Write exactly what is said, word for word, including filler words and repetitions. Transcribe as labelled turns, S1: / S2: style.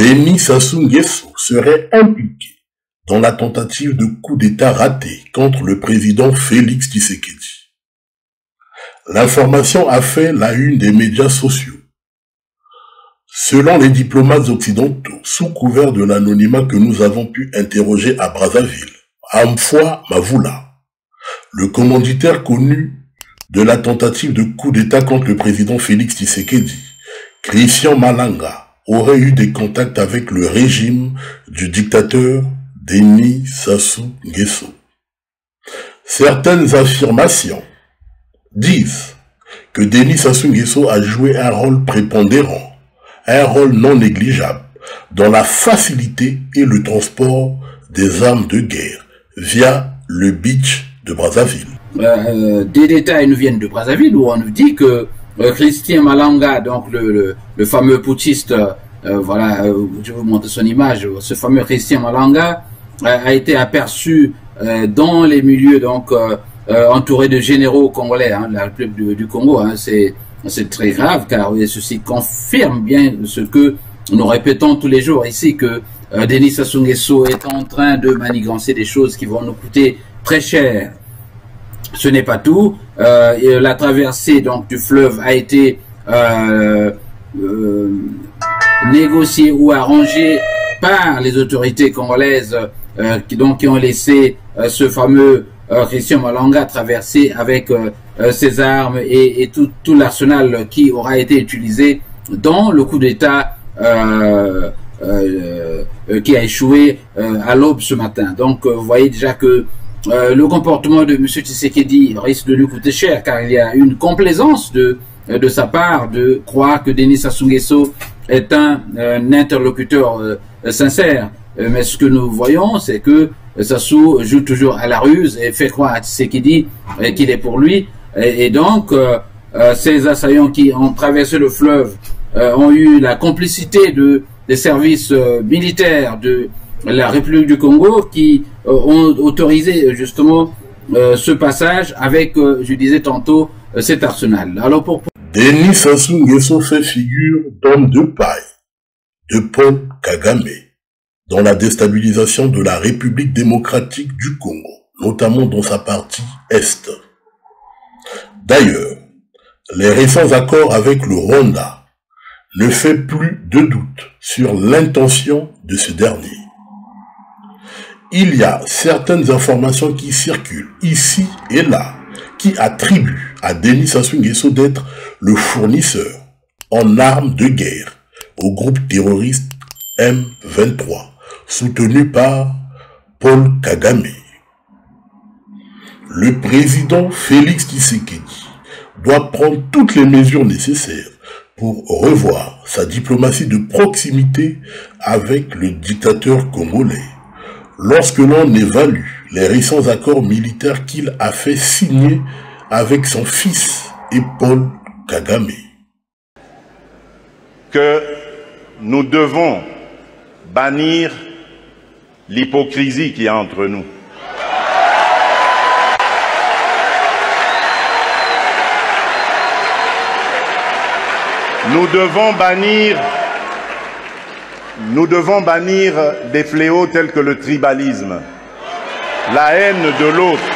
S1: Denis Sassou Nguesso serait impliqué dans la tentative de coup d'État raté contre le président Félix Tshisekedi. L'information a fait la une des médias sociaux. Selon les diplomates occidentaux, sous couvert de l'anonymat que nous avons pu interroger à Brazzaville, Amfoua Mavoula, le commanditaire connu de la tentative de coup d'État contre le président Félix Tshisekedi, Christian Malanga, aurait eu des contacts avec le régime du dictateur Denis Sassou Nguesso. Certaines affirmations disent que Denis Sassou Nguesso a joué un rôle prépondérant, un rôle non négligeable dans la facilité et le transport des armes de guerre via le beach de Brazzaville.
S2: Euh, des détails nous viennent de Brazzaville où on nous dit que euh, Christian Malanga, donc le, le, le fameux putschiste, euh, voilà, euh, je vais vous montrer son image, ce fameux Christian Malanga euh, a été aperçu euh, dans les milieux donc euh, euh, entouré de généraux congolais, hein, la République du, du Congo, hein, c'est c'est très grave car ceci confirme bien ce que nous répétons tous les jours ici, que euh, Denis Sassou Nguesso est en train de manigancer des choses qui vont nous coûter très cher. Ce n'est pas tout. Euh, et la traversée donc du fleuve a été euh, euh, négociée ou arrangée par les autorités congolaises euh, qui donc qui ont laissé euh, ce fameux euh, Christian Malanga traverser avec euh, euh, ses armes et, et tout, tout l'arsenal qui aura été utilisé dans le coup d'État euh, euh, euh, qui a échoué euh, à l'aube ce matin. Donc euh, vous voyez déjà que Euh, le comportement de M. Tshisekedi risque de lui coûter cher, car il y a une complaisance de, de sa part de croire que Denis Sassou Nguesso est un, un interlocuteur euh, sincère. Euh, mais ce que nous voyons, c'est que Sassou joue toujours à la ruse et fait croire à Tshisekedi euh, qu'il est pour lui. Et, et donc, euh, euh, ces assaillants qui ont traversé le fleuve euh, ont eu la complicité de, des services euh, militaires de la République du Congo qui euh, ont autorisé justement euh, ce passage avec, euh, je disais tantôt, euh, cet arsenal. Alors pour...
S1: Denis Sassou Nguesso fait figure d'homme de paille de Paul Kagame dans la déstabilisation de la République démocratique du Congo, notamment dans sa partie Est. D'ailleurs, les récents accords avec le Rwanda ne fait plus de doute sur l'intention de ce dernier. Il y a certaines informations qui circulent ici et là qui attribuent à Denis Sassou Nguesso d'être le fournisseur en armes de guerre au groupe terroriste M vingt-trois, soutenu par Paul Kagame. Le président Félix Tshisekedi doit prendre toutes les mesures nécessaires pour revoir sa diplomatie de proximité avec le dictateur congolais. Lorsque l'on évalue les récents accords militaires qu'il a fait signer avec son fils et Paul Kagame.
S3: Que nous devons bannir l'hypocrisie qui est entre nous. Nous devons bannir Nous devons bannir des fléaux tels que le tribalisme, la haine de l'autre,